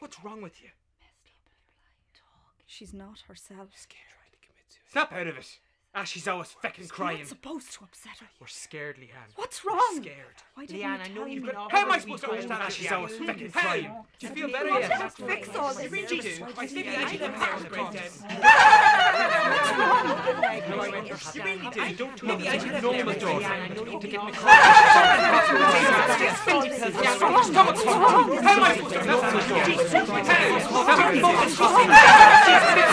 What's wrong with you? She's not herself. Snap out of it. She's always feckin' crying. You're not supposed to upset her. We're scared, Leanne. What's wrong? We're scared. Why didn't Leanne, I you know tell you've me? been off. How am I supposed to understand she's always feckin' crying? Do you feel better Why yet? don't you fix all this? You really do. I think I should have found a breakdown. You really do. Maybe I should have normal daughter. I know you to get me crying. How am I supposed to